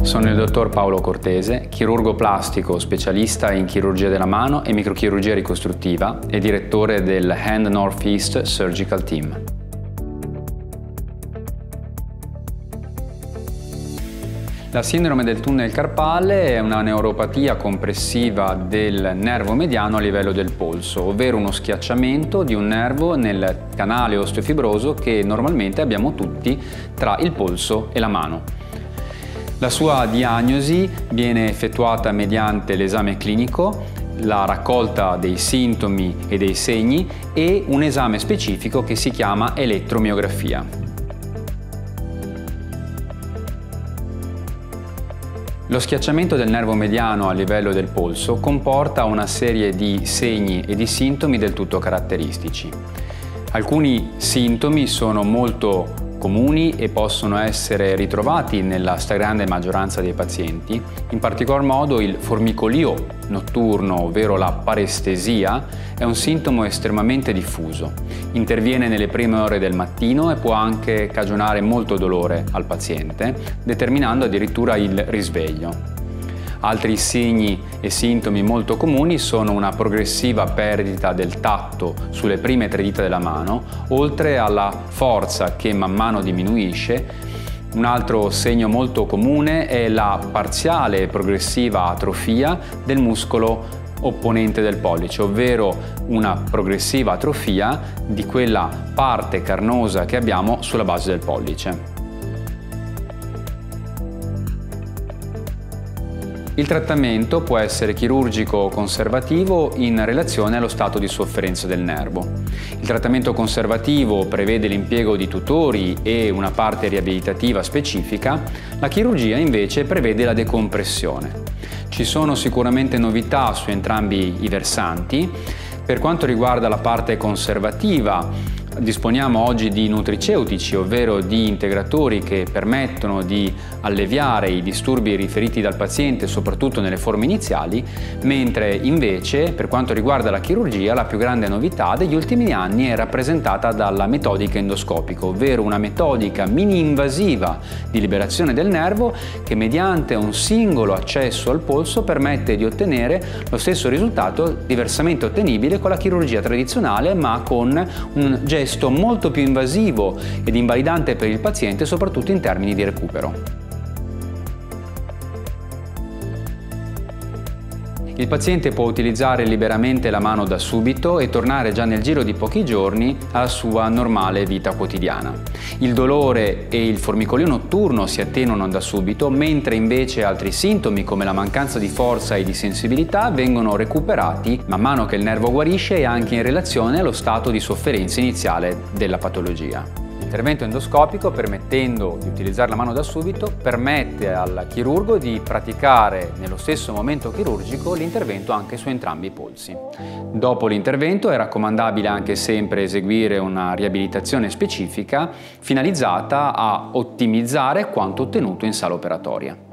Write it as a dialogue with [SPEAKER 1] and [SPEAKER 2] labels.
[SPEAKER 1] Sono il dottor Paolo Cortese, chirurgo plastico specialista in chirurgia della mano e microchirurgia ricostruttiva e direttore del Hand Northeast Surgical Team. La sindrome del tunnel carpale è una neuropatia compressiva del nervo mediano a livello del polso, ovvero uno schiacciamento di un nervo nel canale osteofibroso che normalmente abbiamo tutti tra il polso e la mano. La sua diagnosi viene effettuata mediante l'esame clinico, la raccolta dei sintomi e dei segni e un esame specifico che si chiama elettromiografia. Lo schiacciamento del nervo mediano a livello del polso comporta una serie di segni e di sintomi del tutto caratteristici. Alcuni sintomi sono molto comuni e possono essere ritrovati nella stragrande maggioranza dei pazienti, in particolar modo il formicolio notturno, ovvero la parestesia, è un sintomo estremamente diffuso. Interviene nelle prime ore del mattino e può anche cagionare molto dolore al paziente, determinando addirittura il risveglio. Altri segni e sintomi molto comuni sono una progressiva perdita del tatto sulle prime 3 dita della mano, oltre alla forza che man mano diminuisce. Un altro segno molto comune è la parziale e progressiva atrofia del muscolo opponente del pollice, ovvero una progressiva atrofia di quella parte carnosa che abbiamo sulla base del pollice. Il trattamento può essere chirurgico o conservativo in relazione allo stato di sofferenza del nervo. Il trattamento conservativo prevede l'impiego di tutori e una parte riabilitativa specifica, la chirurgia invece prevede la decompressione. Ci sono sicuramente novità su entrambi i versanti. Per quanto riguarda la parte conservativa, disponiamo oggi di nutriceutici, ovvero di integratori che permettono di alleviare i disturbi riferiti dal paziente, soprattutto nelle forme iniziali, mentre invece per quanto riguarda la chirurgia la più grande novità degli ultimi anni è rappresentata dalla metodica endoscopica, ovvero una metodica mini-invasiva di liberazione del nervo che mediante un singolo accesso al polso permette di ottenere lo stesso risultato diversamente ottenibile con la chirurgia tradizionale, ma con un gesto molto più invasivo ed invalidante per il paziente, soprattutto in termini di recupero. Il paziente può utilizzare liberamente la mano da subito e tornare già nel giro di pochi giorni alla sua normale vita quotidiana. Il dolore e il formicolio notturno si attenuano da subito, mentre invece altri sintomi come la mancanza di forza e di sensibilità vengono recuperati man mano che il nervo guarisce e anche in relazione allo stato di sofferenza iniziale della patologia. L'intervento endoscopico, permettendo di utilizzare la mano da subito, permette al chirurgo di praticare nello stesso momento chirurgico l'intervento anche su entrambi i polsi. Dopo l'intervento è raccomandabile anche sempre eseguire una riabilitazione specifica finalizzata a ottimizzare quanto ottenuto in sala operatoria.